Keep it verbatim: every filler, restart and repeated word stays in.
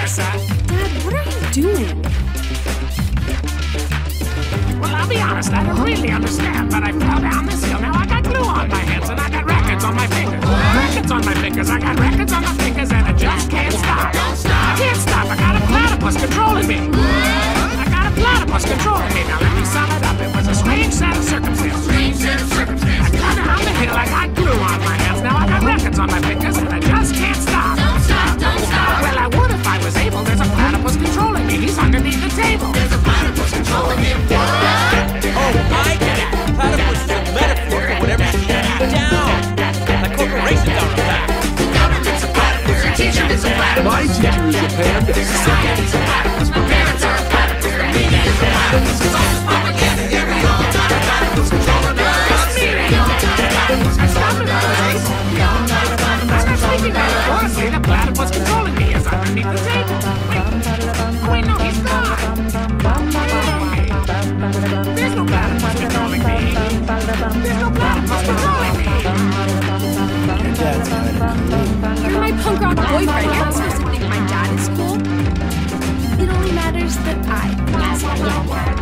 Yes, sir. Dad, what are you doing? Well, I'll be honest, I don't really understand, but I fell down this hill. Now I got glue on my hands and I got records on my fingers. Records on my fingers, I got records on my fingers, and I just can't stop. Don't stop. I can't stop, I got a platypus controlling me. I got a platypus controlling me. Now let me sum it up, it was a strange set of circumstances. Strange set of circumstances. I got down the hill, I got glue on my hands, now I got records on my fingers, and I just can't stop. Don't stop, don't stop. Well, I would if I was able. There's a platypus controlling me. He's underneath the table. There's a platypus controlling him. Oh, I get it. Platypus is a metaphor for whatever you need down. Like corporations on the back. Government's a platypus. Your teacher is a platypus. My teacher is a panda. Society's a platypus. My parents are a platypus. The media is a platypus. It's all this propaganda. Every all time a platypus controlling us. Every all time a platypus controlling us. I'm not speaking out of honestly. The platypus controlling me is underneath the table. Wait. Oh, wait, no, he's not. Hey. There's no platypus controlling me. There's no platypus controlling me. Your dad's kind of cool. You're my punk rock boyfriend. You're not supposed to think my dad is cool. It only matters that I think he's cool.